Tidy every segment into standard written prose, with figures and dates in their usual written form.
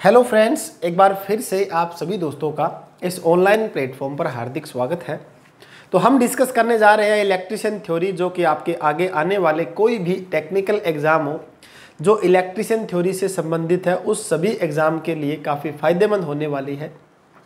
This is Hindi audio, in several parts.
हेलो फ्रेंड्स, एक बार फिर से आप सभी दोस्तों का इस ऑनलाइन प्लेटफॉर्म पर हार्दिक स्वागत है। तो हम डिस्कस करने जा रहे हैं इलेक्ट्रिशियन थ्योरी, जो कि आपके आगे आने वाले कोई भी टेक्निकल एग्ज़ाम हो जो इलेक्ट्रिशियन थ्योरी से संबंधित है, उस सभी एग्ज़ाम के लिए काफ़ी फ़ायदेमंद होने वाली है।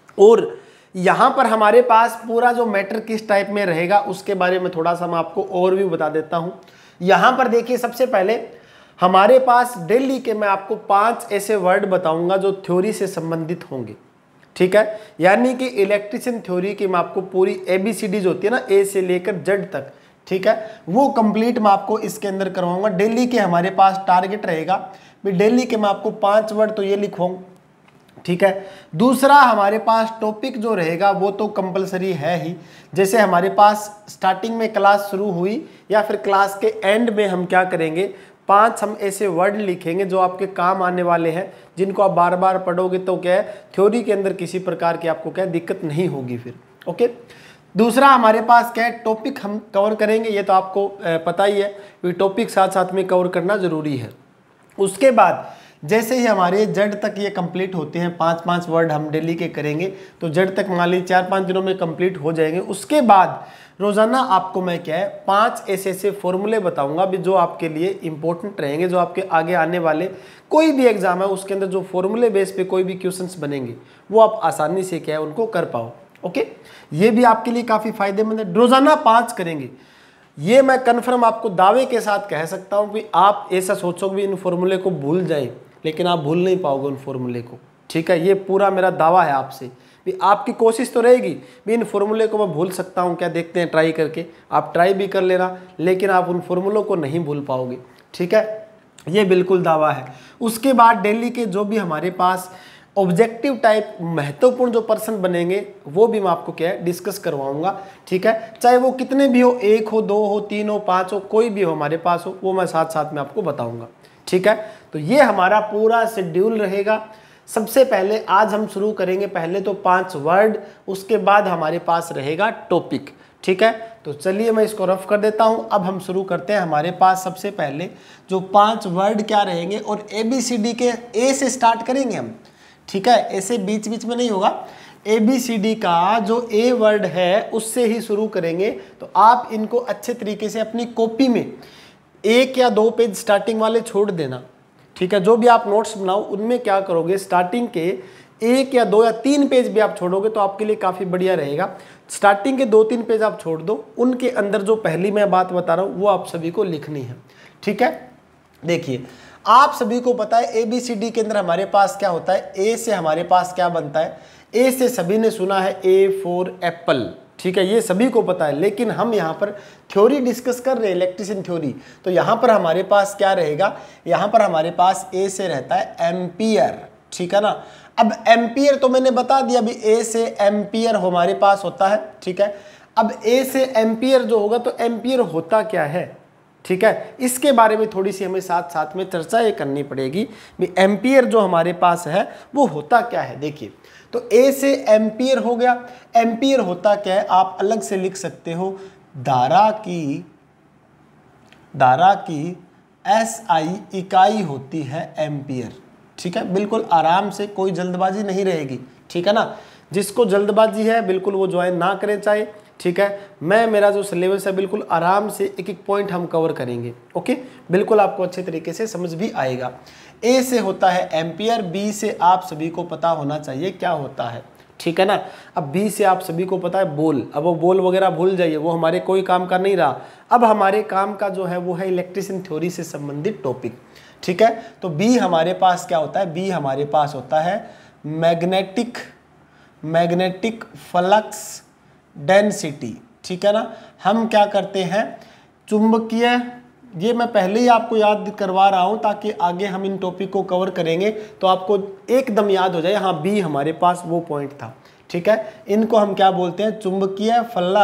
और यहाँ पर हमारे पास पूरा जो मैटर किस टाइप में रहेगा उसके बारे में थोड़ा सा मैं आपको ओवरव्यू बता देता हूँ। यहाँ पर देखिए, सबसे पहले हमारे पास डेली के मैं आपको 5 ऐसे वर्ड बताऊंगा जो थ्योरी से संबंधित होंगे, ठीक है। यानी कि इलेक्ट्रिशियन थ्योरी की मैं आपको पूरी ABCD जो होती है ना, A से लेकर Z तक, ठीक है, वो कंप्लीट मैं आपको इसके अंदर करवाऊंगा। डेली के हमारे पास टारगेट रहेगा भी डेली के मैं आपको 5 वर्ड तो ये लिखवाऊँ, ठीक है। दूसरा, हमारे पास टॉपिक जो रहेगा वो तो कंपलसरी है ही। जैसे हमारे पास स्टार्टिंग में क्लास शुरू हुई या फिर क्लास के एंड में हम क्या करेंगे, 5 हम ऐसे वर्ड लिखेंगे जो आपके काम आने वाले हैं, जिनको आप बार बार पढ़ोगे तो क्या है, थ्योरी के अंदर किसी प्रकार की आपको क्या दिक्कत नहीं होगी फिर। ओके। दूसरा, हमारे पास क्या है, टॉपिक हम कवर करेंगे। ये तो आपको पता ही है कि टॉपिक साथ साथ में कवर करना ज़रूरी है। उसके बाद जैसे ही हमारे जड़ तक ये कंप्लीट होते हैं, 5-5 वर्ड हम डेली के करेंगे, तो जड़ तक मान लीजिए 4-5 दिनों में कंप्लीट हो जाएंगे। उसके बाद रोज़ाना आपको मैं क्या है 5 ऐसे फॉर्मूले बताऊंगा भी जो आपके लिए इंपॉर्टेंट रहेंगे, जो आपके आगे आने वाले कोई भी एग्जाम है उसके अंदर जो फॉर्मूले बेस पे कोई भी क्वेश्चंस बनेंगे वो आप आसानी से क्या है उनको कर पाओ। ओके, ये भी आपके लिए काफ़ी फायदेमंद है। रोज़ाना 5 करेंगे, ये मैं कन्फर्म आपको दावे के साथ कह सकता हूँ कि आप ऐसा सोचोगे भी इन फॉर्मूले को भूल जाए, लेकिन आप भूल नहीं पाओगे उन फॉर्मूले को, ठीक है। ये पूरा मेरा दावा है आपसे भी आपकी कोशिश तो रहेगी भी इन फॉर्मूले को मैं भूल सकता हूँ क्या, देखते हैं ट्राई करके। आप ट्राई भी कर लेना, लेकिन आप उन फॉर्मूलों को नहीं भूल पाओगे, ठीक है। ये बिल्कुल दावा है। उसके बाद डेली के जो भी हमारे पास ऑब्जेक्टिव टाइप महत्वपूर्ण जो पर्सन बनेंगे वो भी मैं आपको क्या है डिस्कस करवाऊंगा, ठीक है। चाहे वो कितने भी हो, 1 हो, 2 हो, 3 हो, 5 हो, कोई भी हो हमारे पास हो, वो मैं साथ साथ में आपको बताऊंगा, ठीक है। तो ये हमारा पूरा शेड्यूल रहेगा। सबसे पहले आज हम शुरू करेंगे पहले तो 5 वर्ड, उसके बाद हमारे पास रहेगा टॉपिक, ठीक है। तो चलिए मैं इसको रफ कर देता हूं। अब हम शुरू करते हैं। हमारे पास सबसे पहले जो 5 वर्ड क्या रहेंगे, और ABCD के A से स्टार्ट करेंगे हम, ठीक है। ऐसे बीच बीच में नहीं होगा। ABCD का जो A वर्ड है उससे ही शुरू करेंगे। तो आप इनको अच्छे तरीके से अपनी कॉपी में 1 या 2 पेज स्टार्टिंग वाले छोड़ देना, ठीक है। जो भी आप नोट्स बनाओ उनमें क्या करोगे, स्टार्टिंग के 1 या 2 या 3 पेज भी आप छोड़ोगे तो आपके लिए काफ़ी बढ़िया रहेगा। स्टार्टिंग के 2-3 पेज आप छोड़ दो, उनके अंदर जो पहली मैं बात बता रहा हूँ वो आप सभी को लिखनी है, ठीक है। देखिए, आप सभी को पता है ABCD के अंदर हमारे पास क्या होता है, A से हमारे पास क्या बनता है। A से सभी ने सुना है A फॉर एप्पल, ठीक है, ये सभी को पता है। लेकिन हम यहाँ पर थ्योरी डिस्कस कर रहे हैं, इलेक्ट्रिशियन थ्योरी। तो यहाँ पर हमारे पास क्या रहेगा, यहाँ पर हमारे पास A से रहता है एम्पियर, ठीक है ना। अब एम्पियर तो मैंने बता दिया अभी, A से एम्पियर हमारे पास होता है, ठीक है। अब A से एम्पियर जो होगा तो एम्पियर होता क्या है, ठीक है, इसके बारे में थोड़ी सी हमें साथ साथ में चर्चा ये करनी पड़ेगी भी एम्पियर जो हमारे पास है वो होता क्या है। देखिए, तो A से एम्पियर हो गया। एम्पियर होता क्या है, आप अलग से लिख सकते हो, धारा की SI इकाई होती है एम्पियर, ठीक है। बिल्कुल आराम से, कोई जल्दबाजी नहीं रहेगी, ठीक है ना। जिसको जल्दबाजी है बिल्कुल वो ज्वाइन ना करें चाहे, ठीक है। मेरा जो सिलेबस है बिल्कुल आराम से एक एक पॉइंट हम कवर करेंगे, ओके। बिल्कुल आपको अच्छे तरीके से समझ भी आएगा। A से होता है एम्पियर, B से आप सभी को पता होना चाहिए क्या होता है, ठीक है ना। अब B से आप सभी को पता है बोल। अब वो बोल वगैरह भूल जाइए, वो हमारे कोई काम का नहीं रहा। अब हमारे काम का जो है वो है इलेक्ट्रिशियन थ्योरी से संबंधित टॉपिक, ठीक है। तो B हमारे पास क्या होता है, B हमारे पास होता है मैग्नेटिक फ्लक्स डेंसिटी, ठीक है ना। हम क्या करते हैं, चुंबकीय, ये मैं पहले ही आपको याद करवा रहा हूं ताकि आगे हम इन टॉपिक को कवर करेंगे तो आपको एकदम याद हो जाए। हाँ, B हमारे पास वो पॉइंट था, ठीक है। इनको हम क्या बोलते हैं, चुंबकीय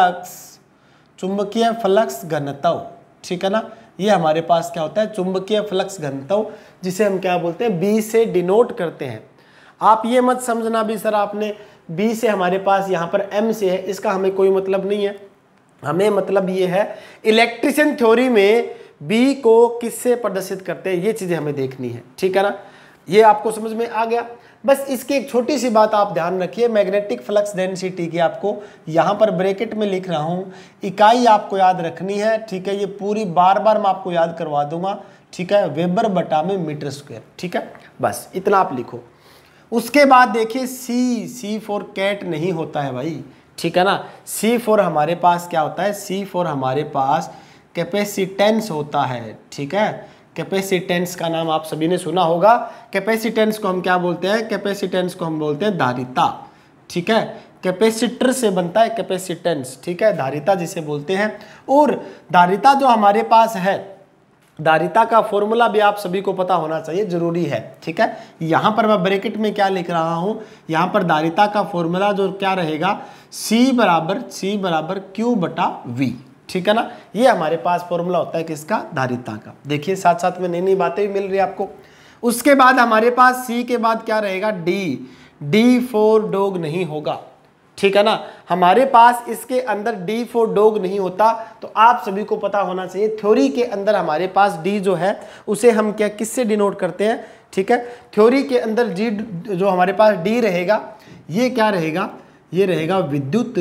फ्लक्स घनत्व, ठीक है ना। ये हमारे पास क्या होता है, चुंबकीय फ्लक्स घनत्व, जिसे हम क्या बोलते हैं, B से डिनोट करते हैं। आप ये मत समझना भी सर आपने B से हमारे पास यहाँ पर M से है, इसका हमें कोई मतलब नहीं है। हमें मतलब ये है इलेक्ट्रिशियन थ्योरी में B को किससे प्रदर्शित करते हैं, ये चीज़ें हमें देखनी है, ठीक है ना। ये आपको समझ में आ गया। बस इसकी एक छोटी सी बात आप ध्यान रखिए, मैग्नेटिक फ्लक्स डेंसिटी की आपको यहाँ पर ब्रैकेट में लिख रहा हूँ, इकाई आपको याद रखनी है, ठीक है। ये पूरी बार बार मैं आपको याद करवा दूंगा, ठीक है, वेबर बटा में मीटर स्क्वायर, ठीक है, बस इतना आप लिखो। उसके बाद देखिए सी फॉर कैट नहीं होता है भाई, ठीक है ना। सी फॉर हमारे पास क्या होता है, सी फॉर हमारे पास कैपेसिटेंस होता है, ठीक है। कैपेसिटेंस का नाम आप सभी ने सुना होगा। कैपेसिटेंस को हम क्या बोलते हैं, कैपेसिटेंस को हम बोलते हैं धारिता, ठीक है। कैपेसिटर से बनता है कैपेसिटेंस, ठीक है, धारिता जिसे बोलते हैं। और धारिता जो हमारे पास है, धारिता का फॉर्मूला भी आप सभी को पता होना चाहिए, जरूरी है, ठीक है। यहाँ पर मैं ब्रैकेट में क्या लिख रहा हूँ, यहाँ पर धारिता का फॉर्मूला जो क्या रहेगा, C बराबर Q बटा V, ठीक है ना। ये हमारे पास फॉर्मूला होता है किसका, धारिता का। देखिए साथ साथ में नई नई बातें भी मिल रही है आपको। उसके बाद हमारे पास C के बाद क्या रहेगा, D फॉर डॉग नहीं होगा, ठीक है ना। हमारे पास इसके अंदर D फॉर डॉग नहीं होता, तो आप सभी को पता होना चाहिए थ्योरी के अंदर हमारे पास D जो है उसे हम क्या किससे डिनोट करते हैं, ठीक है। थ्योरी के अंदर G जो हमारे पास D रहेगा, ये क्या रहेगा, ये रहेगा विद्युत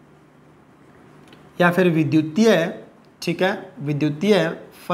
या फिर विद्युतीय, ठीक है, विद्युतीय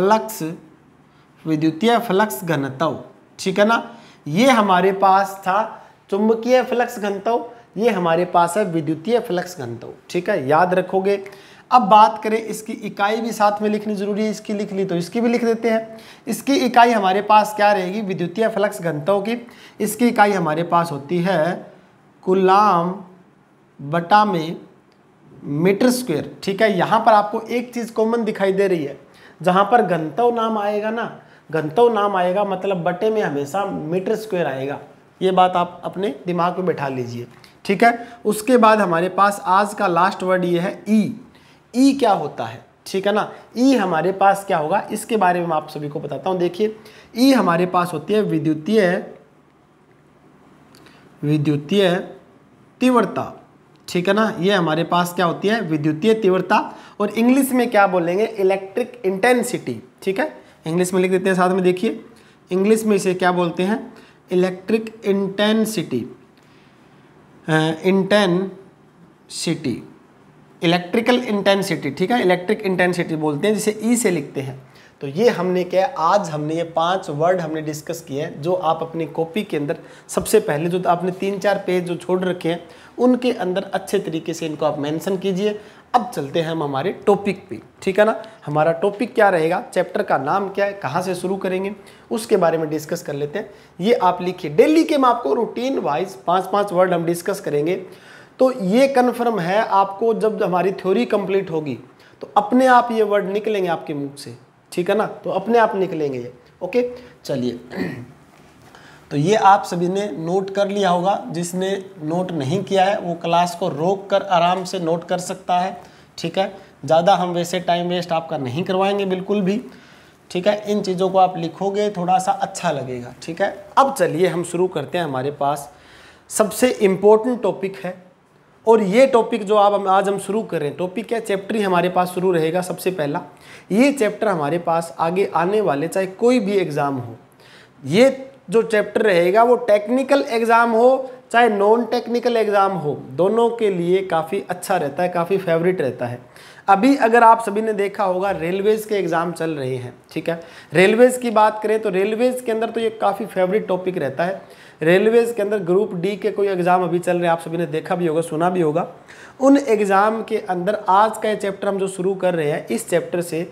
फ्लक्स घनत्व, ठीक है ना। ये हमारे पास था चुंबकीय फ्लक्स घनत्व, ये हमारे पास है विद्युतीय फ्लक्स घनत्व, ठीक है, याद रखोगे। अब बात करें इसकी इकाई भी साथ में लिखनी जरूरी है, इसकी लिख ली तो इसकी भी लिख देते हैं। इसकी इकाई हमारे पास क्या रहेगी, विद्युतीय फ्लक्स घनत्व की इसकी इकाई हमारे पास होती है कूलाम बटा में मीटर स्क्वायर, ठीक है। यहाँ पर आपको एक चीज कॉमन दिखाई दे रही है, जहां पर घनत्व नाम आएगा ना, घनत्व नाम आएगा मतलब बटे में हमेशा मीटर स्क्वायर आएगा, ये बात आप अपने दिमाग में बैठा लीजिए, ठीक है। उसके बाद हमारे पास आज का लास्ट वर्ड ये है ई क्या होता है, ठीक है ना। ई हमारे पास क्या होगा, इसके बारे में मैं आप सभी को बताता हूं। देखिए ई हमारे पास होती है विद्युतीय तीव्रता, ठीक है ना। ये हमारे पास क्या होती है, विद्युतीय तीव्रता, और इंग्लिश में क्या बोलेंगे, इलेक्ट्रिक इंटेंसिटी, ठीक है। इंग्लिश में लिख देते हैं साथ में, देखिए इंग्लिश में इसे क्या बोलते हैं, इलेक्ट्रिक इंटेंसिटी, इलेक्ट्रिकल इंटेंसिटी, ठीक है, इलेक्ट्रिक इंटेंसिटी बोलते हैं, जिसे ई से लिखते हैं। तो ये हमने क्या, आज हमने ये 5 वर्ड हमने डिस्कस किए हैं, जो आप अपनी कॉपी के अंदर सबसे पहले जो आपने 3-4 पेज जो छोड़ रखे हैं उनके अंदर अच्छे तरीके से इनको आप मेंशन कीजिए। अब चलते हैं हम हमारे टॉपिक पे, ठीक है ना। हमारा टॉपिक क्या रहेगा, चैप्टर का नाम क्या है, कहाँ से शुरू करेंगे, उसके बारे में डिस्कस कर लेते हैं। ये आप लिखिए, डेली के मैं आपको रूटीन वाइज 5-5 वर्ड हम डिस्कस करेंगे। तो ये कन्फर्म है आपको, जब हमारी थ्योरी कंप्लीट होगी तो अपने आप ये वर्ड निकलेंगे आपके मुंह से, ठीक है ना, तो अपने आप निकलेंगे ये, ओके। चलिए तो ये आप सभी ने नोट कर लिया होगा, जिसने नोट नहीं किया है वो क्लास को रोक कर आराम से नोट कर सकता है, ठीक है। ज़्यादा हम वैसे टाइम वेस्ट आपका नहीं करवाएंगे बिल्कुल भी, ठीक है। इन चीज़ों को आप लिखोगे थोड़ा सा अच्छा लगेगा, ठीक है। अब चलिए हम शुरू करते हैं, हमारे पास सबसे इम्पोर्टेंट टॉपिक है, और ये टॉपिक जो आज हम शुरू कर रहे हैं, टॉपिक क्या, चैप्टर ही हमारे पास शुरू रहेगा। सबसे पहला ये चैप्टर हमारे पास आगे आने वाले चाहे कोई भी एग्ज़ाम हो, ये जो चैप्टर रहेगा वो टेक्निकल एग्ज़ाम हो चाहे नॉन टेक्निकल एग्ज़ाम हो, दोनों के लिए काफ़ी अच्छा रहता है, काफ़ी फेवरेट रहता है। अभी अगर आप सभी ने देखा होगा रेलवेज के एग्ज़ाम चल रहे हैं, ठीक है। रेलवेज की बात करें तो रेलवेज के अंदर तो ये काफ़ी फेवरेट टॉपिक रहता है। रेलवेज के अंदर ग्रुप डी के कोई एग्ज़ाम अभी चल रहे हैं, आप सभी ने देखा भी होगा, सुना भी होगा। उन एग्ज़ाम के अंदर आज का ये चैप्टर हम जो शुरू कर रहे हैं, इस चैप्टर से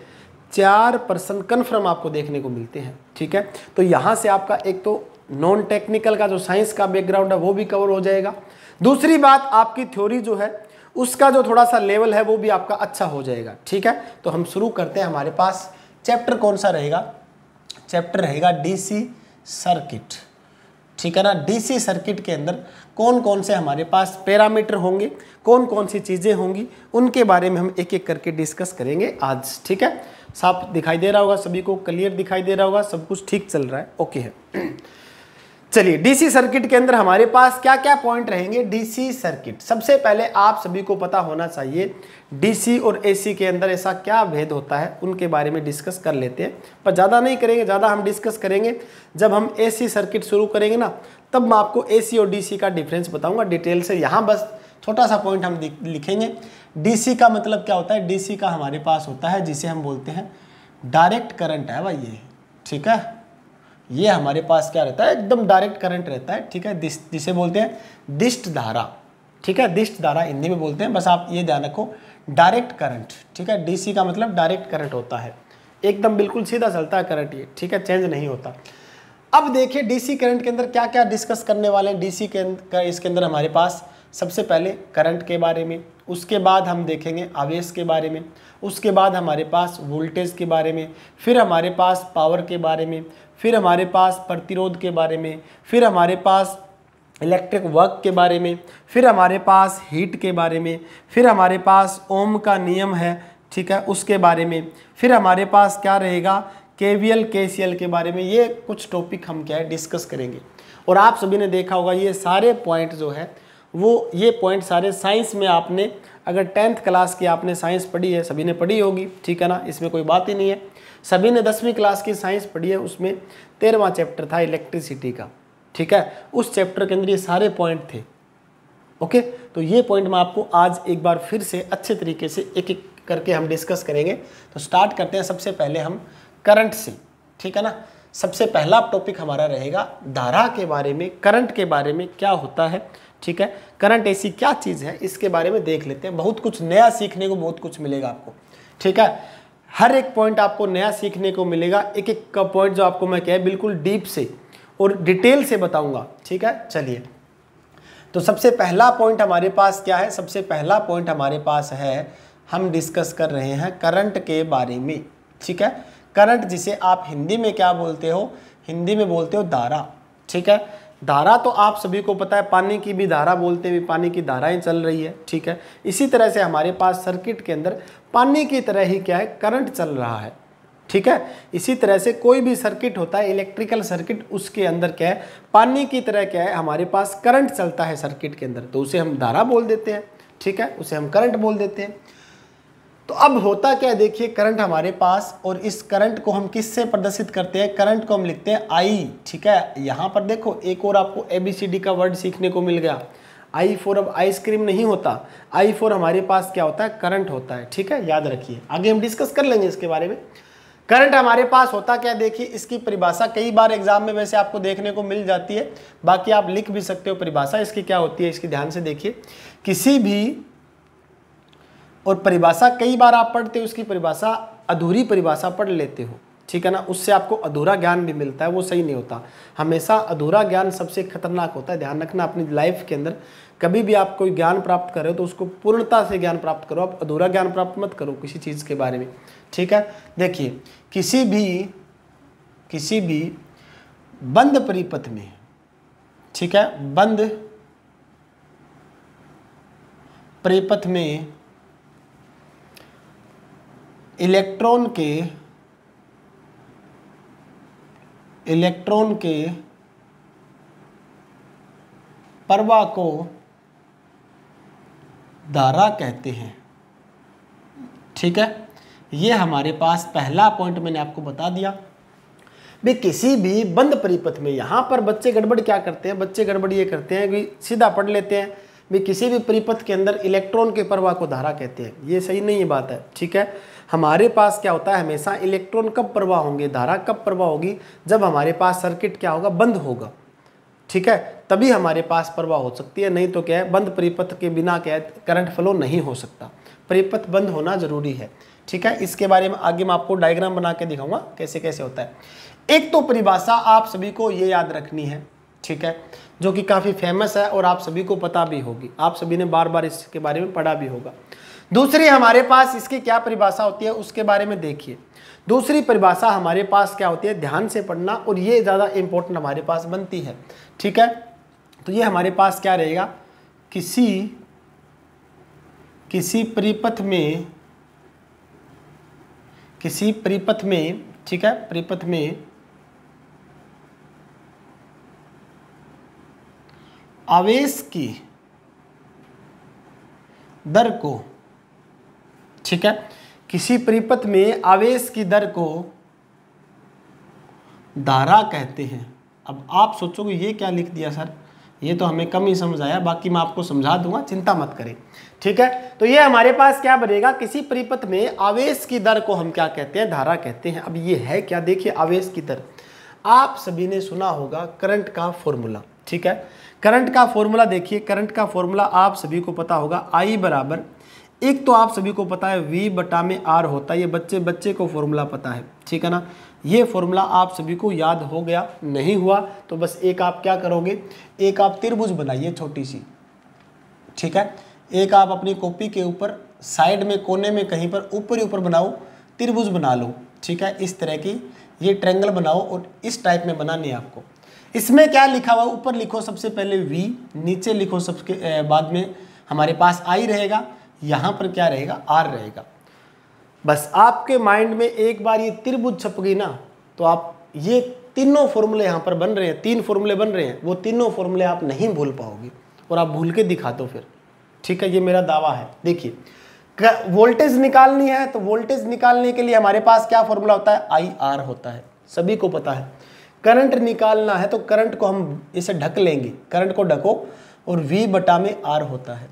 4% कन्फर्म आपको देखने को मिलते हैं, ठीक है। तो यहाँ से आपका एक तो नॉन टेक्निकल का जो साइंस का बैकग्राउंड है वो भी कवर हो जाएगा। दूसरी बात, आपकी थ्योरी जो है उसका जो थोड़ा सा लेवल है वो भी आपका अच्छा हो जाएगा, ठीक है। तो हम शुरू करते हैं। हमारे पास चैप्टर कौन सा रहेगा, चैप्टर रहेगा डीसी सर्किट, ठीक है ना। डीसी सर्किट के अंदर कौन कौन से हमारे पास पैरामीटर होंगे, कौन कौन सी चीज़ें होंगी, उनके बारे में हम एक एक करके डिस्कस करेंगे आज, ठीक है। साफ दिखाई दे रहा होगा सभी को, क्लियर दिखाई दे रहा होगा, सब कुछ ठीक चल रहा है, ओके है। चलिए डीसी सर्किट के अंदर हमारे पास क्या क्या पॉइंट रहेंगे। डीसी सर्किट, सबसे पहले आप सभी को पता होना चाहिए डीसी और एसी के अंदर ऐसा क्या भेद होता है, उनके बारे में डिस्कस कर लेते हैं। पर ज़्यादा नहीं करेंगे, ज़्यादा हम डिस्कस करेंगे जब हम एसी सर्किट शुरू करेंगे ना, तब मैं आपको AC और DC का डिफरेंस बताऊंगा डिटेल से। यहाँ बस छोटा सा पॉइंट हम लिखेंगे। DC का मतलब क्या होता है, DC का हमारे पास होता है जिसे हम बोलते हैं डायरेक्ट करंट है भाई ये, ठीक है। ये हमारे पास क्या रहता है, एकदम डायरेक्ट करंट रहता है, ठीक है, जिसे बोलते हैं दिष्ट धारा, ठीक है, दिष्ट धारा हिंदी में बोलते हैं। बस आप ये ध्यान रखो, डायरेक्ट करंट, ठीक है। DC का मतलब डायरेक्ट करंट होता है, एकदम बिल्कुल सीधा चलता है करंट ये, ठीक है, चेंज नहीं होता। अब देखिए DC करंट के अंदर क्या क्या डिस्कस करने वाले हैं। DC के इसके अंदर हमारे पास सबसे पहले करंट के बारे में, उसके बाद हम देखेंगे आवेश के बारे में, उसके बाद हमारे पास वोल्टेज के बारे में, फिर हमारे पास पावर के बारे में, फिर हमारे पास प्रतिरोध के बारे में, फिर हमारे पास इलेक्ट्रिक वर्क के बारे में, फिर हमारे पास हीट के बारे में, फिर हमारे पास ओम का नियम है, ठीक है, उसके बारे में, फिर हमारे पास क्या रहेगा KVL KCL के बारे में। ये कुछ टॉपिक हम क्या है डिस्कस करेंगे। और आप सभी ने देखा होगा ये सारे पॉइंट जो है वो, ये पॉइंट सारे साइंस में आपने अगर 10th क्लास की आपने साइंस पढ़ी है, सभी ने पढ़ी होगी, ठीक है ना, इसमें कोई बात ही नहीं है। सभी ने 10वीं क्लास की साइंस पढ़ी है, उसमें 13वां चैप्टर था इलेक्ट्रिसिटी का, ठीक है, उस चैप्टर के अंदर ये सारे पॉइंट थे। ओके, तो ये पॉइंट मैं आपको आज एक बार फिर से अच्छे तरीके से एक एक करके हम डिस्कस करेंगे। तो स्टार्ट करते हैं सबसे पहले हम करंट से, ठीक है ना। सबसे पहला टॉपिक हमारा रहेगा धारा के बारे में, करंट के बारे में क्या होता है, ठीक है, करंट ऐसी क्या चीज़ है, इसके बारे में देख लेते हैं। बहुत कुछ नया सीखने को, बहुत कुछ मिलेगा आपको, ठीक है। हर एक पॉइंट आपको नया सीखने को मिलेगा, एक एक का पॉइंट जो आपको मैं क्या बिल्कुल डीप से और डिटेल से बताऊंगा, ठीक है। चलिए, तो सबसे पहला पॉइंट हमारे पास क्या है, सबसे पहला पॉइंट हमारे पास है, हम डिस्कस कर रहे हैं करंट के बारे में, ठीक है। करंट जिसे आप हिंदी में क्या बोलते हो, हिंदी में बोलते हो धारा, ठीक है। धारा तो आप सभी को पता है, पानी की भी धारा बोलते हैं, पानी की धाराएं चल रही है, ठीक है। इसी तरह से हमारे पास सर्किट के अंदर पानी की तरह ही क्या है करंट चल रहा है, ठीक है। इसी तरह से कोई भी सर्किट होता है इलेक्ट्रिकल सर्किट, उसके अंदर क्या है पानी की तरह क्या है हमारे पास करंट चलता है सर्किट के अंदर, तो उसे हम धारा बोल देते हैं, ठीक है, उसे हम करंट बोल देते हैं। तो अब होता क्या है, देखिए करंट हमारे पास, और इस करंट को हम किससे प्रदर्शित करते हैं, करंट को हम लिखते हैं I, ठीक है। यहाँ पर देखो एक और आपको ABCD का वर्ड सीखने को मिल गया। I फॉर अब आइसक्रीम नहीं होता, I फॉर हमारे पास क्या होता है करंट होता है, ठीक है, याद रखिए, आगे हम डिस्कस कर लेंगे इसके बारे में। करंट हमारे पास होता क्या, देखिए इसकी परिभाषा कई बार एग्जाम में वैसे आपको देखने को मिल जाती है, बाकी आप लिख भी सकते हो परिभाषा इसकी क्या होती है, इसकी ध्यान से देखिए। किसी भी, और परिभाषा कई बार आप पढ़ते हो, उसकी परिभाषा अधूरी परिभाषा पढ़ लेते हो, ठीक है ना, उससे आपको अधूरा ज्ञान भी मिलता है, वो सही नहीं होता। हमेशा अधूरा ज्ञान सबसे खतरनाक होता है, ध्यान रखना अपनी लाइफ के अंदर। कभी भी आप कोई ज्ञान प्राप्त कर रहे हो तो उसको पूर्णता से ज्ञान प्राप्त करो, आप अधूरा ज्ञान प्राप्त मत करो किसी चीज़ के बारे में, ठीक है। देखिए किसी भी बंद परिपथ में, ठीक है, बंद परिपथ में इलेक्ट्रॉन के प्रवाह को धारा कहते हैं, ठीक है। ये हमारे पास पहला पॉइंट मैंने आपको बता दिया। भाई किसी भी बंद परिपथ में, यहाँ पर बच्चे गड़बड़ क्या करते हैं, बच्चे गड़बड़ ये करते हैं कि सीधा पढ़ लेते हैं भाई किसी भी परिपथ के अंदर इलेक्ट्रॉन के प्रवाह को धारा कहते हैं, ये सही नहीं है बात है, ठीक है। हमारे पास क्या होता है, हमेशा इलेक्ट्रॉन कब प्रवाह होंगे, धारा कब प्रवाह होगी, जब हमारे पास सर्किट क्या होगा, बंद होगा, ठीक है, तभी हमारे पास प्रवाह हो सकती है। नहीं तो क्या है, बंद परिपथ के बिना क्या है करंट फ्लो नहीं हो सकता, परिपथ बंद होना जरूरी है, ठीक है। इसके बारे में आगे मैं आपको डायग्राम बना के दिखाऊंगा कैसे कैसे होता है। एक तो परिभाषा आप सभी को ये याद रखनी है, ठीक है, जो कि काफ़ी फेमस है और आप सभी को पता भी होगी, आप सभी ने बार बार इसके बारे में पढ़ा भी होगा। दूसरी हमारे पास इसकी क्या परिभाषा होती है उसके बारे में देखिए। दूसरी परिभाषा हमारे पास क्या होती है, ध्यान से पढ़ना, और ये ज़्यादा इंपॉर्टेंट हमारे पास बनती है, ठीक है। तो ये हमारे पास क्या रहेगा, किसी परिपथ में, ठीक है, परिपथ में आवेश की दर को, ठीक है, किसी परिपथ में आवेश की दर को धारा कहते हैं, अब आप सोचोगे ये क्या लिख दिया सर, ये तो हमें कम ही समझ आया, बाकी मैं आपको समझा दूंगा, चिंता मत करें। ठीक है, तो ये हमारे पास क्या बनेगा, किसी परिपथ में आवेश की दर को हम क्या कहते हैं, धारा कहते हैं। अब ये है क्या, देखिए आवेश की दर, आप सभी ने सुना होगा करंट का फॉर्मूला। ठीक है, करंट का फॉर्मूला देखिए, करंट का फॉर्मूला आप सभी को पता होगा, I बराबर, एक तो आप सभी को पता है V बटा में R होता है, ये बच्चे को फॉर्मूला पता है। ठीक है ना, ये फॉर्मूला आप सभी को याद हो गया, नहीं हुआ तो बस एक आप क्या करोगे, एक आप त्रिभुज बनाइए छोटी सी। ठीक है, एक आप अपनी कॉपी के ऊपर साइड में कोने में कहीं पर ऊपर ही ऊपर बनाओ, त्रिभुज बना लो। ठीक है, इस तरह की ये ट्रायंगल बनाओ और इस टाइप में बनानी है आपको। इसमें क्या लिखा हुआ, ऊपर लिखो सबसे पहले V, नीचे लिखो सबके बाद में हमारे पास I रहेगा, यहाँ पर क्या रहेगा, R रहेगा। बस आपके माइंड में एक बार ये त्रिभुज छप गई ना, तो आप ये तीनों फॉर्मूले यहाँ पर बन रहे हैं, 3 फॉर्मूले बन रहे हैं, वो तीनों फॉर्मूले आप नहीं भूल पाओगे, और आप भूल के दिखा दो फिर। ठीक है, ये मेरा दावा है। देखिए वोल्टेज निकालनी है, तो वोल्टेज निकालने के लिए हमारे पास क्या फॉर्मूला होता है, IR होता है, सभी को पता है। करंट निकालना है तो करंट को हम इसे ढक लेंगे, करंट को ढको, और V बटा में R होता है।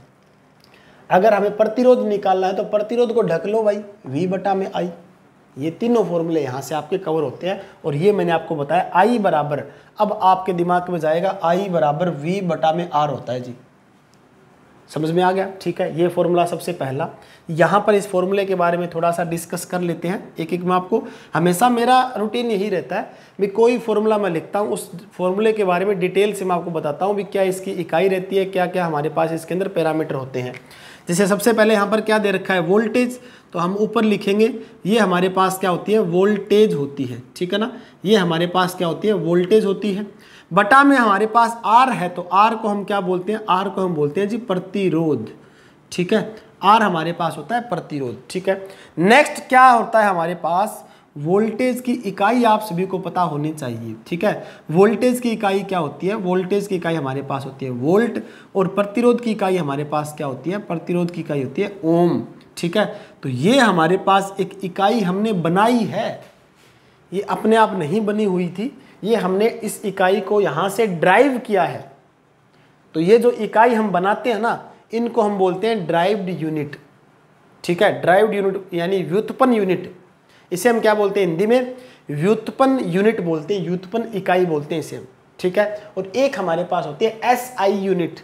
अगर हमें प्रतिरोध निकालना है तो प्रतिरोध को ढक लो भाई, V बटा में I। ये तीनों फॉर्मूले यहाँ से आपके कवर होते हैं, और ये मैंने आपको बताया I बराबर, अब आपके दिमाग में जाएगा I बराबर V बटा में R होता है जी, समझ में आ गया। ठीक है, ये फॉर्मूला सबसे पहला। यहाँ पर इस फॉर्मूले के बारे में थोड़ा सा डिस्कस कर लेते हैं एक एक में। आपको हमेशा मेरा रूटीन यही रहता है, भी कोई फॉर्मूला मैं लिखता हूँ, उस फॉर्मूले के बारे में डिटेल से मैं आपको बताता हूँ भी क्या इसकी इकाई रहती है, क्या क्या हमारे पास इसके अंदर पैरामीटर होते हैं। जैसे सबसे पहले यहाँ पर क्या दे रखा है, वोल्टेज, तो हम ऊपर लिखेंगे ये हमारे पास क्या होती है, वोल्टेज होती है। ठीक है ना, ये हमारे पास क्या होती है, वोल्टेज होती है। बटा में हमारे पास R है, तो R को हम क्या बोलते हैं, R को हम बोलते हैं जी प्रतिरोध। ठीक है, R हमारे पास होता है प्रतिरोध। ठीक है, नेक्स्ट क्या होता है हमारे पास, वोल्टेज की इकाई आप सभी को पता होनी चाहिए। ठीक है, वोल्टेज की इकाई क्या होती है, वोल्टेज की इकाई हमारे पास होती है वोल्ट, और प्रतिरोध की इकाई हमारे पास क्या होती है, प्रतिरोध की इकाई होती है ओम। ठीक है, तो ये हमारे पास एक इकाई हमने बनाई है, ये अपने आप नहीं बनी हुई थी, ये हमने इस इकाई को यहाँ से ड्राइव किया है। तो ये जो इकाई हम बनाते हैं ना, इनको हम बोलते हैं ड्राइव्ड यूनिट। ठीक है, ड्राइव्ड यूनिट यानी व्युत्पन्न यूनिट, इसे हम क्या बोलते हैं हिंदी में, व्युत्पन्न यूनिट बोलते हैं, व्युत्पन्न इकाई बोलते हैं इसे हम। ठीक है, और एक हमारे पास होती है SI यूनिट,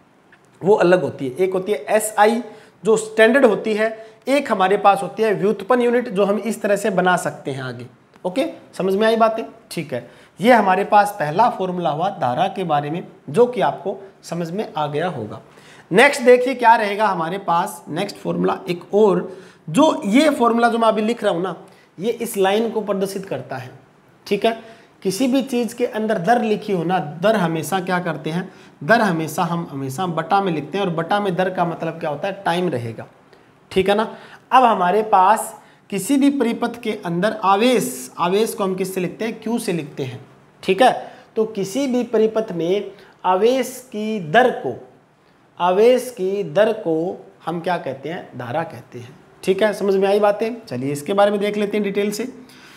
वो अलग होती है। एक होती है SI जो स्टैंडर्ड होती है, एक हमारे पास होती है व्युत्पन्न यूनिट जो हम इस तरह से बना सकते हैं आगे। ओके, समझ में आई बातें। ठीक है, ये हमारे पास पहला फॉर्मूला हुआ धारा के बारे में, जो कि आपको समझ में आ गया होगा। नेक्स्ट देखिए क्या रहेगा हमारे पास, नेक्स्ट फॉर्मूला एक और, जो ये फॉर्मूला जो मैं अभी लिख रहा हूँ ना, ये इस लाइन को प्रदर्शित करता है। ठीक है, किसी भी चीज़ के अंदर दर लिखी हो ना, दर हमेशा क्या करते हैं, दर हमेशा हम हमेशा बटा में लिखते हैं, और बटा में दर का मतलब क्या होता है, टाइम रहेगा। ठीक है ना, अब हमारे पास किसी भी परिपथ के अंदर आवेश, आवेश को हम किससे लिखते हैं, Q से लिखते हैं। ठीक है, तो किसी भी परिपथ में आवेश की दर को, आवेश की दर को हम क्या कहते हैं, धारा कहते हैं। ठीक है, समझ में आई बातें। चलिए इसके बारे में देख लेते हैं डिटेल से।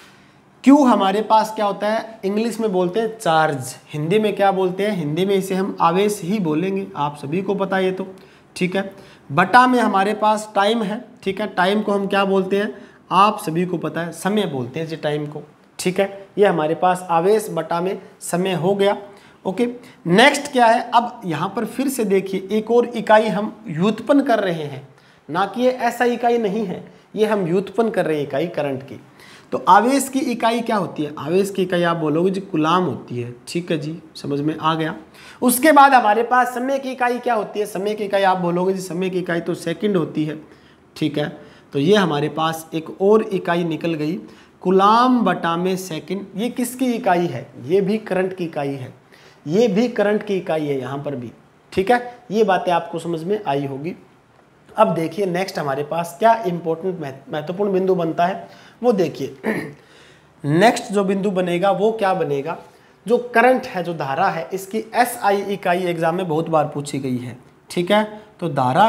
Q हमारे पास क्या होता है, इंग्लिश में बोलते हैं चार्ज, हिंदी में क्या बोलते हैं, हिंदी में इसे हम आवेश ही बोलेंगे, आप सभी को पता है तो। ठीक है, बटा में हमारे पास टाइम है। ठीक है, टाइम को हम क्या बोलते हैं, आप सभी को पता है समय बोलते हैं जी टाइम को। ठीक है, ये हमारे पास आवेश बटा में समय हो गया। ओके, नेक्स्ट क्या है, अब यहाँ पर फिर से देखिए एक और इकाई हम व्युत्पन्न कर रहे हैं, ना कि ये ऐसा इकाई नहीं है, ये हम व्युत्पन्न कर रहे हैं इकाई करंट की। तो आवेश की इकाई क्या होती है, आवेश की इकाई आप बोलोगे जी कूलाम होती है। ठीक है जी, समझ में आ गया। उसके बाद हमारे पास समय की इकाई क्या होती है, समय की इकाई आप बोलोगे जी समय की इकाई तो सेकंड होती है। ठीक है, तो ये हमारे पास एक और इकाई निकल गई, कूलाम बटा में सेकंड। ये किसकी इकाई है, ये भी करंट की इकाई है, ये भी करंट की इकाई है यहाँ पर भी। ठीक है, ये बातें आपको समझ में आई होगी। अब देखिए नेक्स्ट हमारे पास क्या इंपॉर्टेंट महत्वपूर्ण बिंदु बनता है, वो देखिए। नेक्स्ट जो बिंदु बनेगा वो क्या बनेगा, जो करंट है, जो धारा है, इसकी SI इकाई एग्जाम में बहुत बार पूछी गई है। ठीक है, तो धारा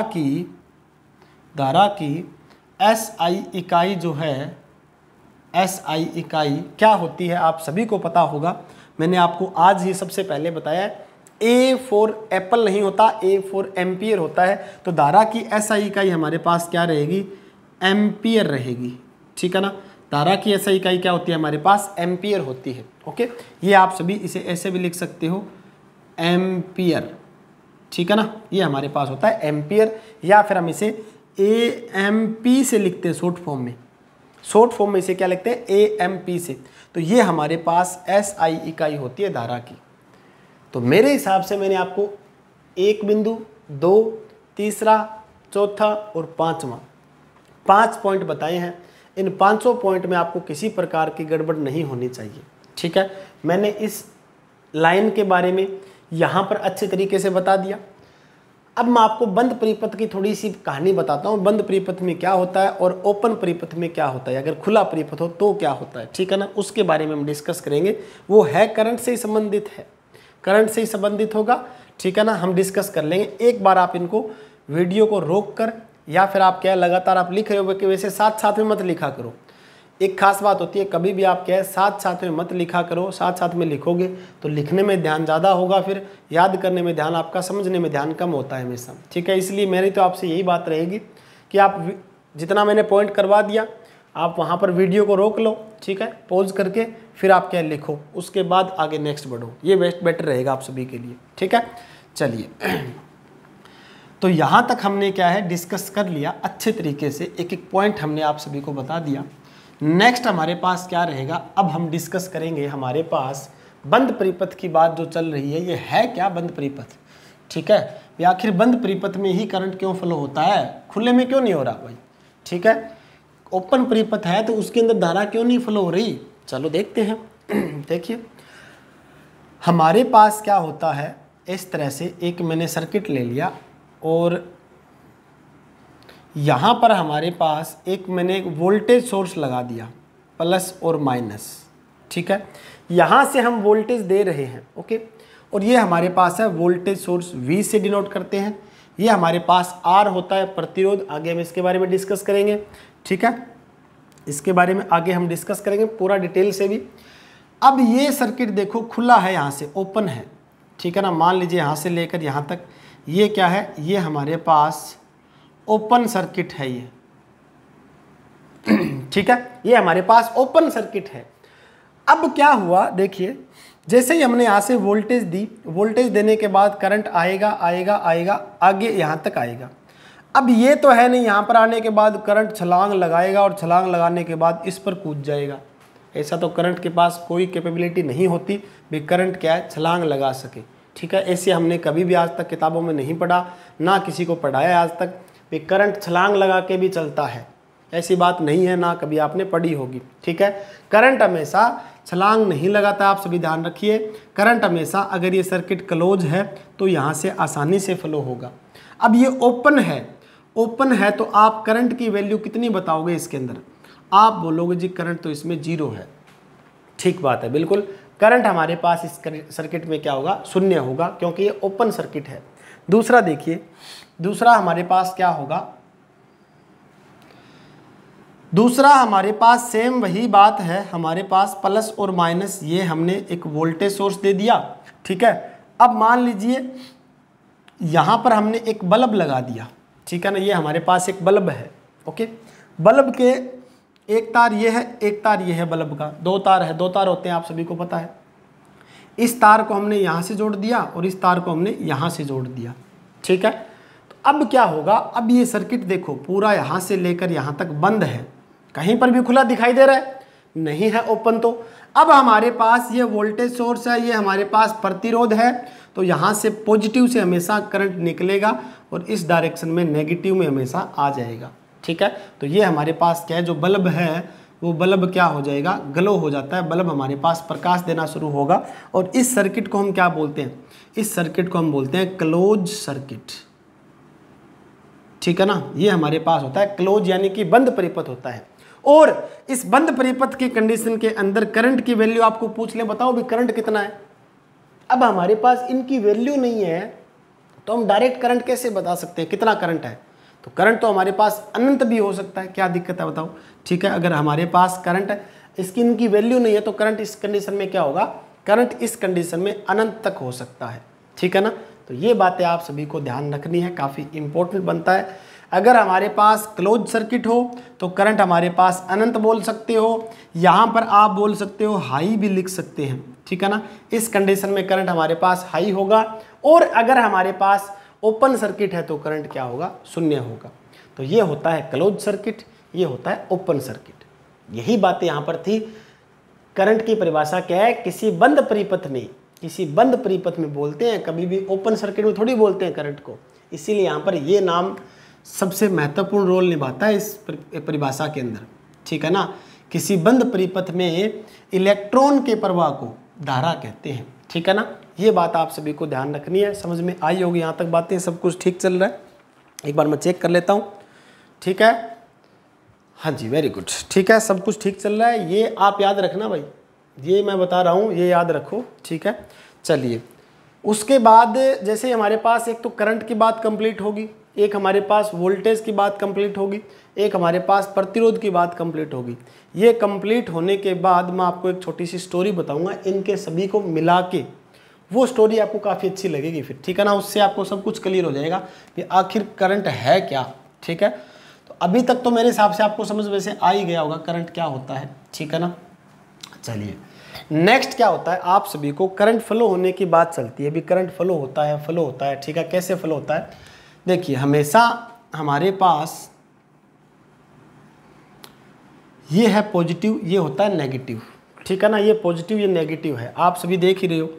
की SI इकाई जो है, SI इकाई क्या होती है आप सभी को पता होगा, मैंने आपको आज ही सबसे पहले बताया है। ए फॉर एप्पल नहीं होता, ए फॉर एम्पियर होता है। तो धारा की एसआई इकाई हमारे पास क्या रहेगी, एम्पियर रहेगी, ठीक है ना। धारा की एसआई इकाई क्या होती है हमारे पास, एम्पियर होती है। ओके, ये आप सभी इसे ऐसे भी लिख सकते हो, एम्पियर, ठीक है ना। ये हमारे पास होता है एम्पियर, या फिर हम इसे एएमपी से लिखते हैं शॉर्ट फॉर्म में। शॉर्ट फॉर्म में इसे क्या लिखते हैं, एएमपी से। तो ये हमारे पास एसआई इकाई होती है धारा की। तो मेरे हिसाब से मैंने आपको 1 बिंदु, 2, तीसरा, चौथा और 5वां 5 पॉइंट बताए हैं। इन 5 पॉइंट में आपको किसी प्रकार की गड़बड़ नहीं होनी चाहिए, ठीक है। मैंने इस लाइन के बारे में यहाँ पर अच्छे तरीके से बता दिया। अब मैं आपको बंद परिपथ की थोड़ी सी कहानी बताता हूँ। बंद परिपथ में क्या होता है और ओपन परिपथ में क्या होता है, अगर खुला परिपथ हो तो क्या होता है, ठीक है ना। उसके बारे में हम डिस्कस करेंगे। वो है करंट से ही संबंधित है, करंट से ही संबंधित होगा, ठीक है ना। हम डिस्कस कर लेंगे। एक बार आप इनको वीडियो को रोक कर, या फिर आप क्या लगातार आप लिख रहे हो कि वैसे साथ साथ में मत लिखा करो। एक खास बात होती है, कभी भी आप क्या है साथ साथ में मत लिखा करो। साथ साथ में लिखोगे तो लिखने में ध्यान ज़्यादा होगा, फिर याद करने में ध्यान, आपका समझने में ध्यान कम होता है हमेशा, ठीक है। इसलिए मेरी तो आपसे यही बात रहेगी कि आप जितना मैंने पॉइंट करवा दिया, आप वहाँ पर वीडियो को रोक लो, ठीक है, पॉज करके फिर आप क्या लिखो, उसके बाद आगे नेक्स्ट बढ़ो। ये बेटर रहेगा आप सभी के लिए, ठीक है। चलिए, तो यहाँ तक हमने क्या है डिस्कस कर लिया अच्छे तरीके से। एक एक पॉइंट हमने आप सभी को बता दिया। नेक्स्ट हमारे पास क्या रहेगा, अब हम डिस्कस करेंगे हमारे पास बंद परिपथ की बात जो चल रही है। ये है क्या बंद परिपथ, ठीक है। आखिर बंद परिपथ में ही करंट क्यों फ्लो होता है, खुले में क्यों नहीं हो रहा भाई, ठीक है। ओपन परिपथ है तो उसके अंदर धारा क्यों नहीं फ्लो हो रही, चलो देखते हैं। देखिए हमारे पास क्या होता है, इस तरह से एक मैंने सर्किट ले लिया और यहाँ पर हमारे पास एक मैंने एक वोल्टेज सोर्स लगा दिया, प्लस और माइनस, ठीक है। यहाँ से हम वोल्टेज दे रहे हैं, ओके। और ये हमारे पास है वोल्टेज सोर्स, V से डिनोट करते हैं। ये हमारे पास R होता है प्रतिरोध। आगे हम इसके बारे में डिस्कस करेंगे, ठीक है। इसके बारे में आगे हम डिस्कस करेंगे पूरा डिटेल से भी। अब ये सर्किट देखो खुला है, यहाँ से ओपन है, ठीक है ना। मान लीजिए यहाँ से लेकर यहाँ तक ये क्या है, ये हमारे पास ओपन सर्किट है ये, ठीक है। ये हमारे पास ओपन सर्किट है। अब क्या हुआ देखिए, जैसे ही हमने यहाँ से वोल्टेज दी, वोल्टेज देने के बाद करंट आएगा आएगा आएगा आगे यहाँ तक आएगा। अब ये तो है नहीं, यहाँ पर आने के बाद करंट छलांग लगाएगा और छलांग लगाने के बाद इस पर कूद जाएगा। ऐसा तो करंट के पास कोई कैपेबिलिटी नहीं होती भी करंट क्या है छलांग लगा सके, ठीक है। ऐसे हमने कभी भी आज तक किताबों में नहीं पढ़ा, ना किसी को पढ़ाया आज तक भी करंट छलांग लगा के भी चलता है। ऐसी बात नहीं है, ना कभी आपने पढ़ी होगी, ठीक है। करंट हमेशा छलांग नहीं लगाता, आप सभी ध्यान रखिए। करंट हमेशा अगर ये सर्किट क्लोज है तो यहाँ से आसानी से फ्लो होगा। अब ये ओपन है, ओपन है तो आप करंट की वैल्यू कितनी बताओगे इसके अंदर, आप बोलोगे जी करंट तो इसमें 0 है। ठीक बात है, बिल्कुल। करंट हमारे पास इस सर्किट में क्या होगा, 0 होगा, क्योंकि ये ओपन सर्किट है। दूसरा देखिए, दूसरा हमारे पास क्या होगा, दूसरा हमारे पास सेम वही बात है, हमारे पास प्लस और माइनस, ये हमने एक वोल्टेज सोर्स दे दिया, ठीक है। अब मान लीजिए यहाँ पर हमने एक बल्ब लगा दिया, ठीक है ना। ये हमारे पास एक बल्ब है, ओके। बल्ब के एक तार ये है, एक तार ये है, बल्ब का 2 तार है, 2 तार होते हैं, आप सभी को पता है। इस तार को हमने यहाँ से जोड़ दिया और इस तार को हमने यहाँ से जोड़ दिया, ठीक है। तो अब क्या होगा, अब ये सर्किट देखो पूरा यहाँ से लेकर यहाँ तक बंद है, कहीं पर भी खुला दिखाई दे रहा है नहीं है, ओपन। तो अब हमारे पास ये वोल्टेज सोर्स है, ये हमारे पास प्रतिरोध है, तो यहाँ से पॉजिटिव से हमेशा करंट निकलेगा और इस डायरेक्शन में नेगेटिव में हमेशा आ जाएगा, ठीक है। तो ये हमारे पास क्या है, जो बल्ब है वो बल्ब क्या हो जाएगा, ग्लो हो जाता है, बल्ब हमारे पास प्रकाश देना शुरू होगा। और इस सर्किट को हम क्या बोलते हैं, इस सर्किट को हम बोलते हैं क्लोज सर्किट, ठीक है ना। ये हमारे पास होता है क्लोज, यानी कि बंद परिपथ होता है। और इस बंद परिपथ की कंडीशन के अंदर करंट की वैल्यू आपको पूछ ले, बताओ भी करंट कितना है। अब हमारे पास इनकी वैल्यू नहीं है तो हम डायरेक्ट करंट कैसे बता सकते हैं कितना करंट है। तो करंट तो हमारे पास अनंत भी हो सकता है, क्या दिक्कत है बताओ, ठीक है। अगर हमारे पास करंट है, इसकी इनकी वैल्यू नहीं है तो करंट इस कंडीशन में क्या होगा, करंट इस कंडीशन में अनंत तक हो सकता है, ठीक है ना। तो ये बातें आप सभी को ध्यान रखनी है, काफ़ी इंपॉर्टेंट बनता है। अगर हमारे पास क्लोज सर्किट हो तो करंट हमारे पास अनंत बोल सकते हो, यहाँ पर आप बोल सकते हो हाई भी लिख सकते हैं, ठीक है ना। इस कंडीशन में करंट हमारे पास हाई होगा, और अगर हमारे पास ओपन सर्किट है तो करंट क्या होगा, शून्य होगा। तो ये होता है क्लोज सर्किट, ये होता है ओपन सर्किट। यही बातें यहाँ पर थी। करंट की परिभाषा क्या है, किसी बंद परिपथ में, किसी बंद परिपथ में बोलते हैं, कभी भी ओपन सर्किट में थोड़ी बोलते हैं करंट को। इसीलिए यहाँ पर ये नाम सबसे महत्वपूर्ण रोल निभाता है इस परिभाषा के अंदर, ठीक है ना। किसी बंद परिपथ में इलेक्ट्रॉन के प्रवाह को धारा कहते हैं, ठीक है ना। ये बात आप सभी को ध्यान रखनी है। समझ में आई होगी यहाँ तक बातें, सब कुछ ठीक चल रहा है। एक बार मैं चेक कर लेता हूँ, ठीक है। हाँ जी, वेरी गुड, ठीक है, सब कुछ ठीक चल रहा है। ये आप याद रखना भाई, ये मैं बता रहा हूँ, ये याद रखो, ठीक है। चलिए, उसके बाद जैसे हमारे पास एक तो करंट की बात कंप्लीट होगी, एक हमारे पास वोल्टेज की बात कंप्लीट होगी, एक हमारे पास प्रतिरोध की बात कंप्लीट होगी। ये कंप्लीट होने के बाद मैं आपको एक छोटी सी स्टोरी बताऊंगा, इनके सभी को मिला के। वो स्टोरी आपको काफ़ी अच्छी लगेगी फिर, ठीक है ना। उससे आपको सब कुछ क्लियर हो जाएगा कि आखिर करंट है क्या, ठीक है। तो अभी तक तो मेरे हिसाब से आपको समझ वैसे आ ही गया होगा करंट क्या होता है, ठीक है ना। चलिए, नेक्स्ट क्या होता है, आप सभी को करंट फ्लो होने की बात चलती है। अभी करंट फ्लो होता है, ठीक है। कैसे फ्लो होता है, देखिए, हमेशा हमारे पास ये है पॉजिटिव, ये होता है नेगेटिव, ठीक है ना। ये पॉजिटिव, ये नेगेटिव है, आप सभी देख ही रहे हो।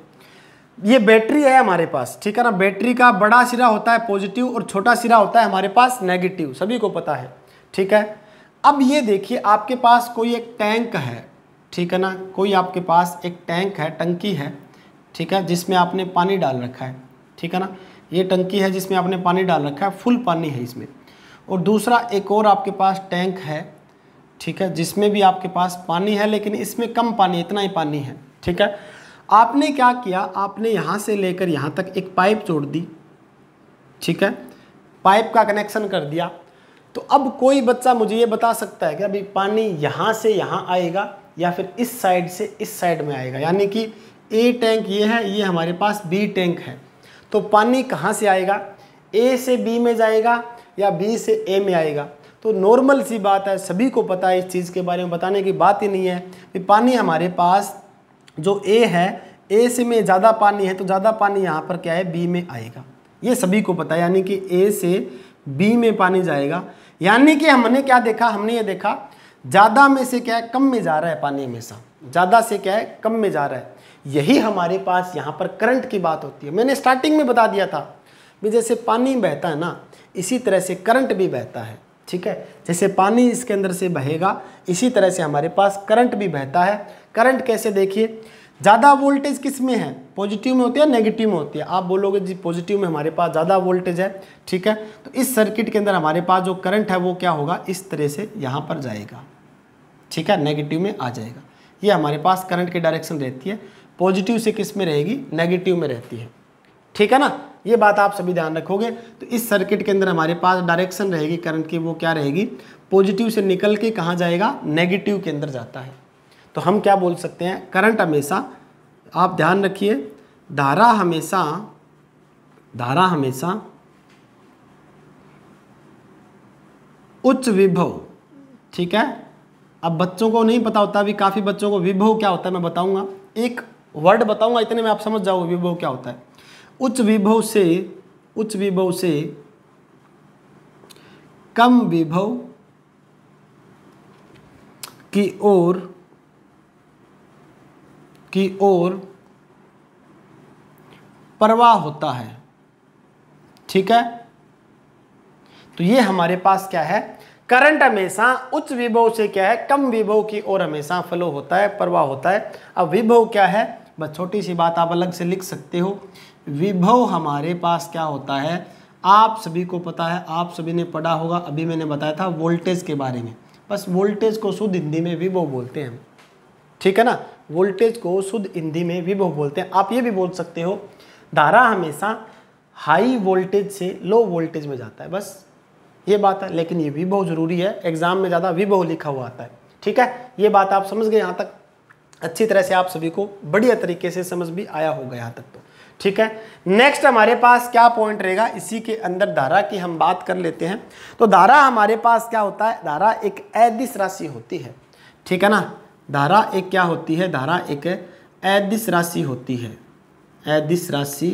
ये बैटरी है हमारे पास, ठीक है ना। बैटरी का बड़ा सिरा होता है पॉजिटिव और छोटा सिरा होता है हमारे पास नेगेटिव, सभी को पता है, ठीक है। अब ये देखिए, आपके पास कोई एक टैंक है, ठीक है ना। कोई आपके पास एक टैंक है, टंकी है, ठीक है, जिसमें आपने पानी डाल रखा है, ठीक है ना। ये टंकी है जिसमें आपने पानी डाल रखा है, फुल पानी है इसमें। और दूसरा एक और आपके पास टैंक है, ठीक है, जिसमें भी आपके पास पानी है, लेकिन इसमें कम पानी, इतना ही पानी है, ठीक है। आपने क्या किया, आपने यहाँ से लेकर यहाँ तक एक पाइप जोड़ दी, ठीक है, पाइप का कनेक्शन कर दिया। तो अब कोई बच्चा मुझे ये बता सकता है कि अभी पानी यहाँ से यहाँ आएगा या फिर इस साइड से इस साइड में आएगा। यानी कि ए टैंक ये है, ये हमारे पास बी टैंक है, तो पानी कहाँ से आएगा, ए से बी में जाएगा या बी से ए में आएगा। तो नॉर्मल सी बात है, सभी को पता है, इस चीज़ के बारे में बताने की बात ही नहीं है कि पानी हमारे पास जो ए है, ए से में ज़्यादा पानी है तो ज़्यादा पानी यहाँ पर क्या है, बी में आएगा। ये सभी को पता है, यानी कि ए से बी में पानी जाएगा। यानी कि हमने क्या देखा, हमने ये देखा ज़्यादा में से क्या है, कम में जा रहा है पानी, हमेशा ज़्यादा से क्या है, कम में जा रहा है। यही हमारे पास यहाँ पर करंट की बात होती है। मैंने स्टार्टिंग में बता दिया था भी, जैसे पानी बहता है ना, इसी तरह से करंट भी बहता है, ठीक है। जैसे पानी इसके अंदर से बहेगा, इसी तरह से हमारे पास करंट भी बहता है। करंट कैसे, देखिए, ज़्यादा वोल्टेज किस में है, पॉजिटिव में होती है, नेगेटिव में होती है। आप बोलोगे जी पॉजिटिव में हमारे पास ज़्यादा वोल्टेज है, ठीक है। तो इस सर्किट के अंदर हमारे पास जो करंट है वो क्या होगा, इस तरह से यहाँ पर जाएगा, ठीक है, नेगेटिव में आ जाएगा। ये हमारे पास करंट की डायरेक्शन रहती है। पॉजिटिव से किस में रहेगी, नेगेटिव में रहती है, ठीक है ना। ये बात आप सभी ध्यान रखोगे। तो इस सर्किट के अंदर हमारे पास डायरेक्शन रहेगी करंट की, वो क्या रहेगी, पॉजिटिव से निकल के कहाँ जाएगा, नेगेटिव के अंदर जाता है। तो हम क्या बोल सकते हैं, करंट हमेशा, आप ध्यान रखिए, धारा हमेशा उच्च विभव, ठीक है। अब बच्चों को नहीं पता होता, अभी काफ़ी बच्चों को विभव क्या होता है मैं बताऊंगा, एक वर्ड बताऊंगा, इतने में आप समझ जाओगे विभव क्या होता है। उच्च विभव से कम विभव की ओर प्रवाह होता है, ठीक है। तो ये हमारे पास क्या है, करंट हमेशा उच्च विभव से क्या है, कम विभव की ओर हमेशा फ्लो होता है, प्रवाह होता है। अब विभव क्या है, बस छोटी सी बात आप अलग से लिख सकते हो। विभव हमारे पास क्या होता है, आप सभी को पता है, आप सभी ने पढ़ा होगा, अभी मैंने बताया था वोल्टेज के बारे में। बस वोल्टेज को शुद्ध हिंदी में विभव बोलते हैं, ठीक है ना। वोल्टेज को शुद्ध हिंदी में विभव बोलते हैं। आप ये भी बोल सकते हो, धारा हमेशा हाई वोल्टेज से लो वोल्टेज में जाता है, बस ये बात है। लेकिन ये विभव जरूरी है, एग्जाम में ज़्यादा विभव लिखा हुआ आता है, ठीक है। ये बात आप समझ गए यहाँ तक। अच्छी तरह से आप सभी को बढ़िया तरीके से समझ भी आया होगा यहाँ तक तो, ठीक है। नेक्स्ट हमारे पास क्या पॉइंट रहेगा, इसी के अंदर धारा की हम बात कर लेते हैं। तो धारा हमारे पास क्या होता है, धारा एक अदिश राशि होती है, ठीक है ना। धारा एक क्या होती है, धारा एक अदिश राशि होती है, अदिश राशि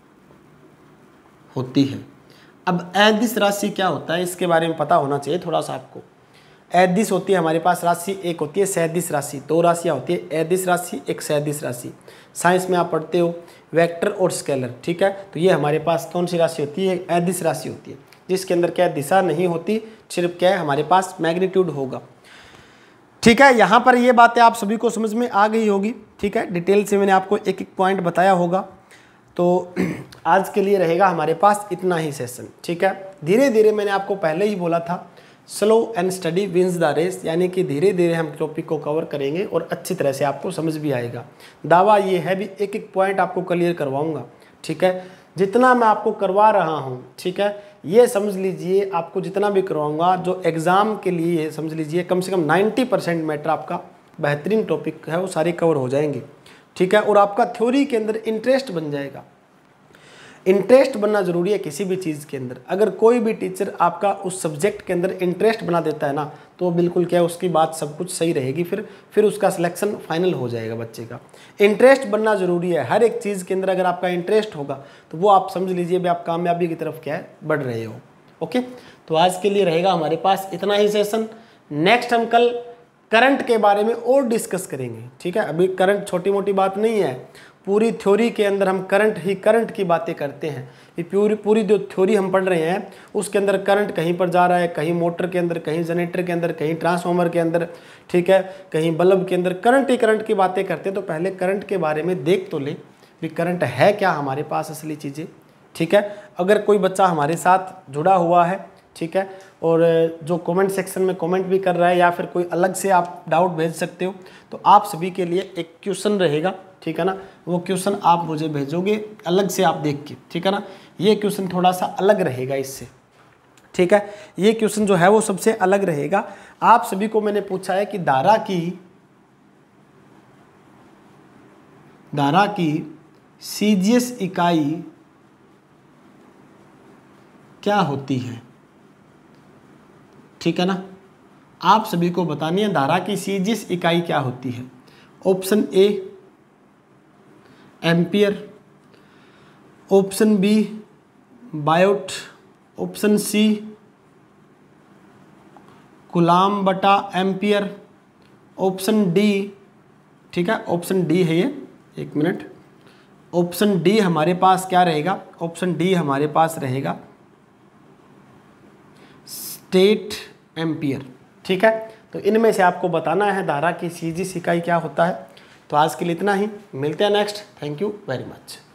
होती है। अब अदिश राशि क्या होता है इसके बारे में पता होना चाहिए थोड़ा सा आपको। अदिश होती है हमारे पास राशि, एक होती है सदिश राशि, दो राशियाँ होती है, अदिश राशि एक सदिश राशि। साइंस में आप पढ़ते हो वेक्टर और स्केलर, ठीक है। तो ये हमारे पास कौन सी राशि होती है, अदिश राशि होती है, जिसके अंदर क्या दिशा नहीं होती, सिर्फ क्या है हमारे पास मैग्नीट्यूड होगा, ठीक है। यहाँ पर ये बातें आप सभी को समझ में आ गई होगी, ठीक है। डिटेल से मैंने आपको एक एक पॉइंट बताया होगा। तो आज के लिए रहेगा हमारे पास इतना ही सेशन, ठीक है। धीरे धीरे मैंने आपको पहले ही बोला था, slow and steady wins the race, यानी कि धीरे धीरे हम टॉपिक को कवर करेंगे और अच्छी तरह से आपको समझ भी आएगा। दावा ये है भी एक एक पॉइंट आपको क्लियर करवाऊंगा, ठीक है। जितना मैं आपको करवा रहा हूँ, ठीक है, ये समझ लीजिए आपको जितना भी करवाऊंगा जो एग्ज़ाम के लिए, समझ लीजिए कम से कम 90% मैटर आपका बेहतरीन टॉपिक है वो सारे कवर हो जाएंगे, ठीक है। और आपका थ्योरी के अंदर इंटरेस्ट बन जाएगा। इंटरेस्ट बनना ज़रूरी है किसी भी चीज़ के अंदर। अगर कोई भी टीचर आपका उस सब्जेक्ट के अंदर इंटरेस्ट बना देता है ना, तो बिल्कुल क्या उसकी बात सब कुछ सही रहेगी, फिर उसका सिलेक्शन फाइनल हो जाएगा बच्चे का। इंटरेस्ट बनना ज़रूरी है हर एक चीज़ के अंदर। अगर आपका इंटरेस्ट होगा तो वो आप समझ लीजिए भी आप कामयाबी की तरफ क्या है बढ़ रहे हो। ओके, तो आज के लिए रहेगा हमारे पास इतना ही सेशन। नेक्स्ट हम कल करंट के बारे में और डिस्कस करेंगे, ठीक है। अभी करंट छोटी मोटी बात नहीं है, पूरी थ्योरी के अंदर हम करंट की बातें करते हैं। ये पूरी जो थ्योरी हम पढ़ रहे हैं उसके अंदर करंट कहीं पर जा रहा है, कहीं मोटर के अंदर, कहीं जनरेटर के अंदर, कहीं ट्रांसफार्मर के अंदर, ठीक है, कहीं बल्ब के अंदर, करंट की बातें करते हैं। तो पहले करंट के बारे में देख तो ले भी करंट है क्या हमारे पास असली चीज़ें, ठीक है। अगर कोई बच्चा हमारे साथ जुड़ा हुआ है, ठीक है, और जो कमेंट सेक्शन में कमेंट भी कर रहा है या फिर कोई अलग से आप डाउट भेज सकते हो, तो आप सभी के लिए एक क्वेश्चन रहेगा, ठीक है ना। वो क्वेश्चन आप मुझे भेजोगे अलग से आप देख के, ठीक है ना। ये क्वेश्चन थोड़ा सा अलग रहेगा इससे, ठीक है। ये क्वेश्चन जो है वो सबसे अलग रहेगा। आप सभी को मैंने पूछा है कि धारा की सीजीएस इकाई क्या होती है, ठीक है ना। आप सभी को बतानी है धारा की सीजीएस इकाई क्या होती है। Option A ampere, option B biot, option C coulomb बटा एम्पियर, ऑप्शन डी, ठीक है, ऑप्शन डी है ये, एक मिनट, ऑप्शन डी हमारे पास क्या रहेगा, ऑप्शन डी हमारे पास रहेगा स्टेट एम्पियर, ठीक है। तो इनमें से आपको बताना है धारा की सीजीएस इकाई क्या होता है। तो आज के लिए इतना ही, मिलते हैं next. Thank you very much.